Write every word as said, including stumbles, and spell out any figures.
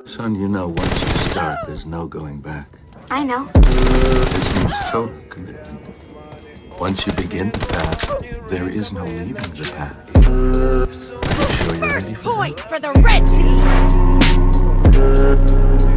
Son, you know, once you start, there's no going back. I know. This means total commitment. Once you begin the path, there is no leaving the path. Are you sure you're ready First for point that? for the red team!